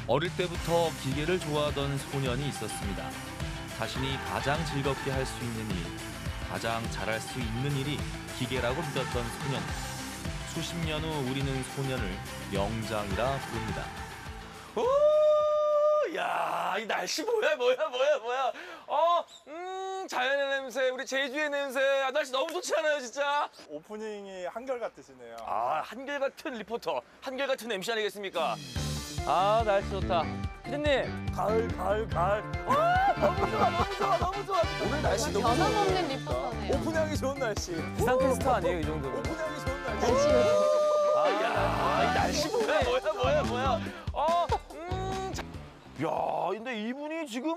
어릴 때부터 기계를 좋아하던 소년이 있었습니다. 자신이 가장 즐겁게 할 수 있는 일, 가장 잘할 수 있는 일이 기계라고 믿었던 소년. 수십 년 후 우리는 소년을 명장이라 부릅니다. 오, 야, 이 날씨 뭐야. 자연의 냄새, 우리 제주의 냄새. 아, 날씨 너무 좋지 않아요, 진짜? 오프닝이 한결같으시네요. 아, 한결같은 리포터, 한결같은 MC 아니겠습니까? 아, 날씨 좋다. 피디님, 가을. 아, 너무 좋아. 오늘 날씨 너무 좋아. 변함없는 리포터네요. 오프닝하기 좋은 날씨. 기상캐스터 아니에요, 이 정도면? 오프닝하기 좋은 날씨. 아, 야, 이 날씨 뭐야. 야, 근데 이분이 지금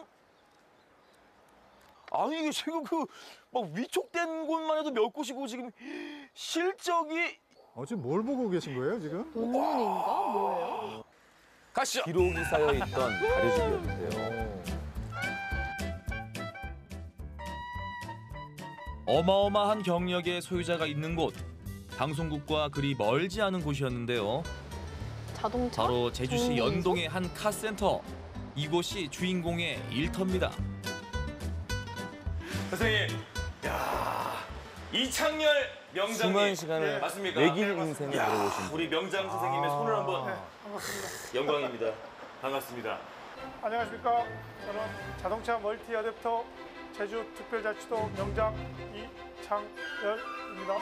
아니 이게 지금 그 막 위촉된 곳만 해도 몇 곳이고 지금 실적이 지금 뭘 보고 계신 거예요, 지금? 논문인가? 뭐예요? 가시죠. 기록이 쌓여 있던 가려주기였는데요. 어마어마한 경력의 소유자가 있는 곳. 방송국과 그리 멀지 않은 곳이었는데요. 자동차? 바로 제주시 정비소? 연동의 한 카센터. 이곳이 주인공의 일터입니다. 선생님, 야, 이창렬 명장님. 수많은 시간을 맞습니까? 외길 인생을 야, 걸어오신 분. 우리 명장 선생님의 손을 한번. 반갑습니다. 영광입니다. 반갑습니다. 안녕하십니까. 저는 자동차 멀티 어댑터 제주특별자치도 명장 이창열입니다.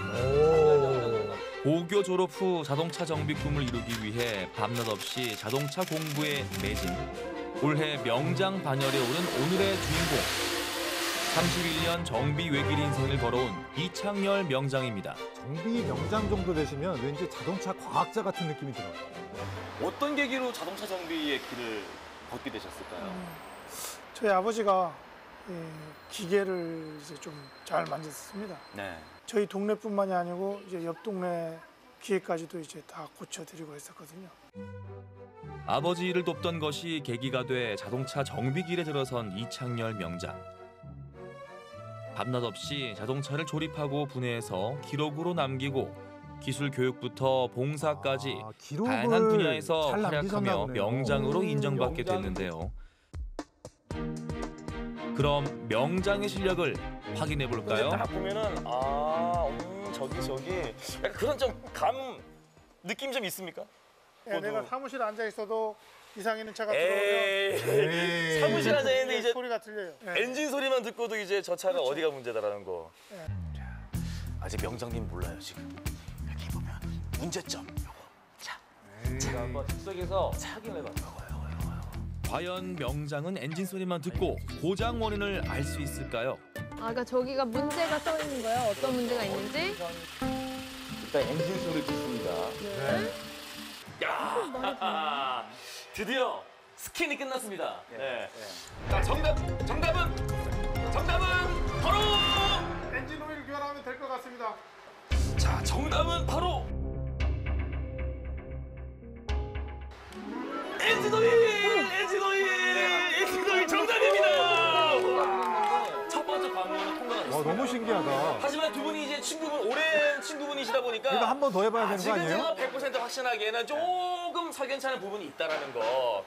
고교 졸업 후 자동차 정비 꿈을 이루기 위해 밤낮 없이 자동차 공부에 매진. 올해 명장 반열에 오른 오늘의 주인공. 31년 정비 외길 인생을 걸어온 이창열 명장입니다. 정비 명장 정도 되시면 왠지 자동차 과학자 같은 느낌이 들어요. 어떤 계기로 자동차 정비의 길을 걷게 되셨을까요? 저희 아버지가 기계를 이제 좀 잘 만졌습니다. 네. 저희 동네뿐만이 아니고 이제 옆 동네 기계까지도 이제 다 고쳐드리고 했었거든요. 아버지 일을 돕던 것이 계기가 돼 자동차 정비길에 들어선 이창열 명장. 밤낮 없이 자동차를 조립하고 분해해서 기록으로 남기고 기술 교육부터 봉사까지 기록을 다양한 분야에서 잘 남기셨나 활약하며 보네요. 명장으로 인정받게 됐는데요. 그럼 명장의 실력을 확인해 볼까요? 딱 보면은 저기 약간 그런 좀 느낌 좀 있습니까? 네, 내가 사무실에 앉아 있어도 이상 있는 차가 에이, 들어오면 사무실 앉아 있는데 이제 소리가 들려요. 네. 엔진 소리만 듣고도 이제 저 차가 어디가 문제다라는 거. 네. 아직 명장님 몰라요 지금. 여기 보면 문제점 요거. 자, 한번 즉석에서 확인해봐. 과연 명장은 엔진 소리만 듣고 고장 원인을 알 수 있을까요? 아, 그러니까 저기가 문제가 써 있는 거예요? 어떤 문제가 있는지? 일단 엔진 소리를 듣습니다. 야, 드디어 스캔이 끝났습니다. 네. 자, 정답은 바로. 엔진 오일 교환하면 될 것 같습니다. 자, 정답은 바로 엔진 오일 정답입니다. 첫 번째 관문은 통과가 됐습니다. 너무 신기하다. 하지만 두 분이 이제 오랜 친구분이시다 보니까 이거 한 번 더 해봐야 되는 거 아직은 아니에요? 제가 100% 확신하기에는 조금 석연찮은 부분이 있다라는 거.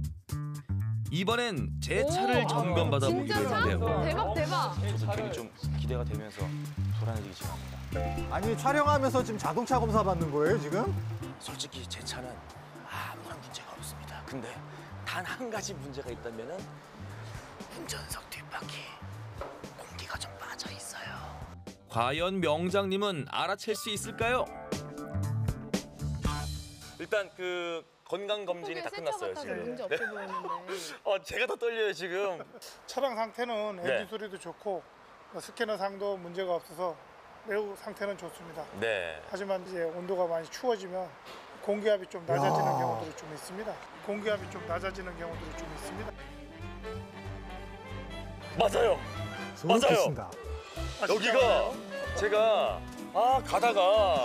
이번엔 제 차를 점검받아 보기로 진짜 차? 했는데요. 대박. 저도 괜히 좀 기대가 되면서 불안해지기 시작합니다. 아니 촬영하면서 지금 자동차 검사 받는 거예요, 지금? 솔직히 제 차는 아무런 문제가 없습니다. 근데 단 한 가지 문제가 있다면은 운전석 뒷바퀴 공기가 좀 빠져 있어요. 과연 명장님은 알아챌 수 있을까요? 일단 그 건강 검진이 다 끝났어요 같아서 지금. 문제 없어 보이는데. 제가 더 떨려요 지금. 차량 상태는 엔진 네. 소리도 좋고 스캐너 상도 문제가 없어서 매우 상태는 좋습니다. 네. 하지만 이제 온도가 많이 추워지면 공기압이 좀 낮아지는 경우들이 좀 있습니다. 공기압이 좀 낮아지는 경우들이 좀 있습니다. 맞아요. 소름 맞아요. 끼친다. 여기가 제가 가다가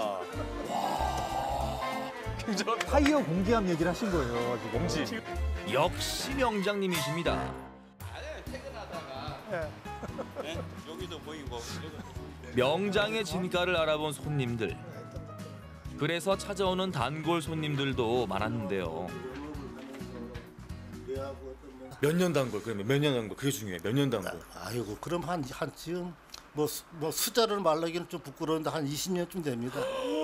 와 굉장히 타이어 공기압 얘기를 하신 거예요, 지금. 공지. 역시 명장님이십니다. 네. 명장의 진가를 알아본 손님들. 그래서 찾아오는 단골 손님들도 많았는데요. 몇 년 단골 그러면 몇 년 단골 그게 중요해. 몇 년 단골. 아이고 그럼 한 지금 뭐 숫자를 말하기는 좀 부끄러운데 한 20년쯤 됩니다.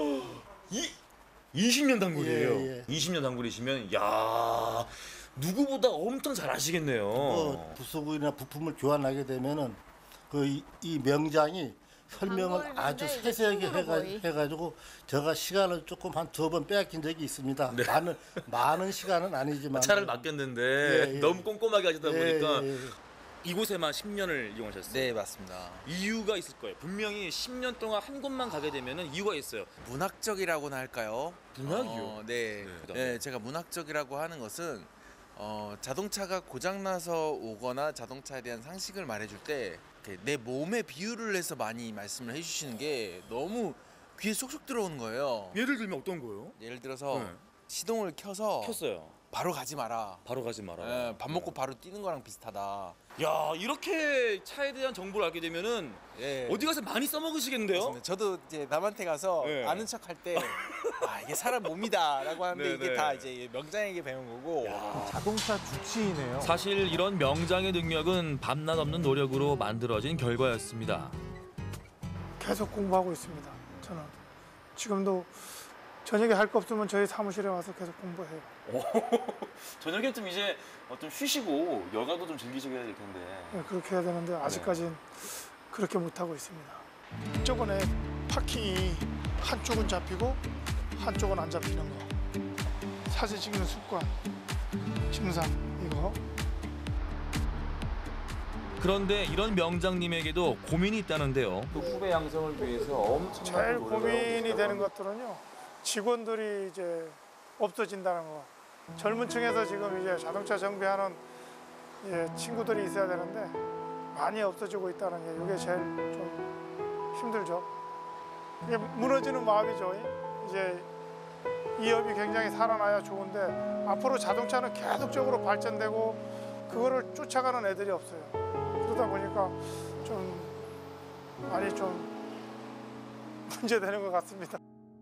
20년 단골이에요. 예, 예. 20년 단골이시면 야 누구보다 엄청 잘 아시겠네요. 부속이나 부품을 교환하게 되면은 이 명장이 설명을 단골인데 아주 이제 세세하게 친구로 거의. 해가지고 제가 시간을 조금 한 2번 빼앗긴 적이 있습니다. 네. 많은 시간은 아니지만 차를 맡겼는데 예, 예. 너무 꼼꼼하게 하시다 보니까 예. 이곳에만 10년을 이용하셨어요. 네, 맞습니다. 이유가 있을 거예요. 분명히 10년 동안 한 곳만 가게 되면은 이유가 있어요. 문학적이라고나 할까요? 문학이요? 네. 그다음에? 네, 제가 문학적이라고 하는 것은 자동차가 고장나서 오거나 자동차에 대한 상식을 말해줄 때 내 몸에 비유를 해서 많이 말씀을 해주시는 게 너무 귀에 쏙쏙 들어오는 거예요. 예를 들면 어떤 거요? 예를 들어서 네. 시동을 켜서 켰어요. 바로 가지 마라. 바로 가지 마라. 예, 밥 먹고 바로 뛰는 거랑 비슷하다. 야 이렇게 차에 대한 정보를 알게 되면은 예. 어디 가서 많이 써먹으시겠는데요? 맞습니다. 저도 이제 남한테 가서 네. 아는 척 할 때 이게 사람 몸이다라고 하는데 네, 이게 네. 다 이제 명장에게 배운 거고. 자동차 주치의네요. 사실 이런 명장의 능력은 밤낮 없는 노력으로 만들어진 결과였습니다. 계속 공부하고 있습니다. 저는 지금도 저녁에 할 거 없으면 저희 사무실에 와서 계속 공부해요. 저녁에 좀 이제 좀 쉬시고 여가도 좀 즐기셔야 될 텐데. 네, 그렇게 해야 되는데 아직까지는 그렇게 못하고 있습니다. 저번에 파킹이 한쪽은 잡히고 한쪽은 안 잡히는 거. 사진 찍는 습관, 증상 이거. 그런데 이런 명장님에게도 고민이 있다는데요. 또 후배 양성을 위해서 엄청나게 제일 노력을 하고 고민이 계시다고 되는 합니다. 것들은요. 직원들이 이제 없어진다는 거. 젊은 층에서 지금 이제 자동차 정비하는 친구들이 있어야 되는데 많이 없어지고 있다는 게 이게 제일 좀 힘들죠. 이게 무너지는 마음이죠. 이제 이 업이 굉장히 살아나야 좋은데 앞으로 자동차는 계속적으로 발전되고 그거를 쫓아가는 애들이 없어요. 그러다 보니까 좀 많이 좀 문제되는 것 같습니다.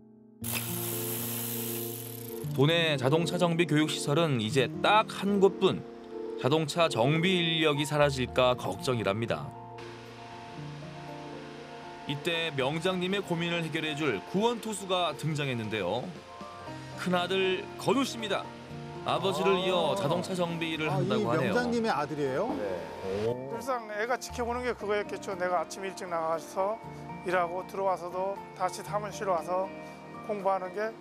도내 자동차 정비 교육 시설은 이제 딱 한 곳뿐. 자동차 정비 인력이 사라질까 걱정이랍니다. 이때 명장님의 고민을 해결해줄 구원투수가 등장했는데요. 큰아들 건우 씨입니다. 아버지를 이어 자동차 정비 일을 이 한다고 하네요. 명장님의 아들이에요? 네. 늘상 애가 지켜보는 게 그거였겠죠. 내가 아침 일찍 나가서 일하고 들어와서도 다시 사무실 와서 공부하는 게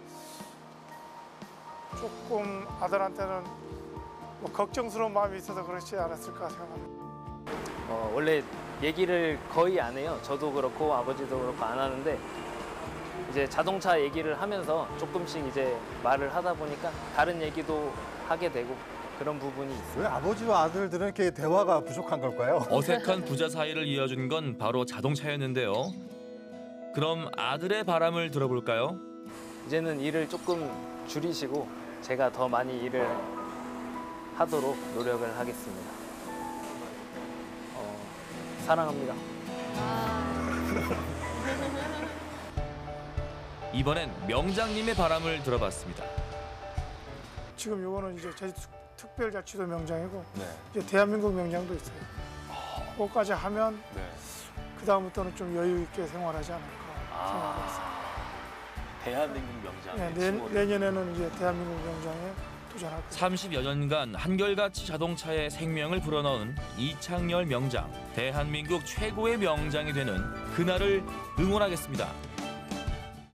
조금 아들한테는 뭐 걱정스러운 마음이 있어서 그렇지 않았을까 생각합니다. 원래 얘기를 거의 안 해요. 저도 그렇고 아버지도 그렇고 안 하는데 이제 자동차 얘기를 하면서 조금씩 이제 말을 하다 보니까 다른 얘기도 하게 되고 그런 부분이 있어요. 왜 아버지와 아들들은 이렇게 대화가 부족한 걸까요? 어색한 부자 사이를 이어준 건 바로 자동차였는데요. 그럼 아들의 바람을 들어볼까요? 이제는 일을 조금 줄이시고 제가 더 많이 일을 하도록 노력을 하겠습니다. 사랑합니다. 이번엔 명장님의 바람을 들어봤습니다. 지금 요거는 이제 제주특별자치도 명장이고 네. 이제 대한민국 명장도 있어요. 그거까지 하면 네. 그 다음부터는 좀 여유 있게 생활하지 않을까 생각하고 있습니다. 대한민국 명장. 네, 내년에는 이제 대한민국 명장에 도전할 거예요. 30여 년간 한결같이 자동차에 생명을 불어넣은 이창열 명장. 대한민국 최고의 명장이 되는 그날을 응원하겠습니다.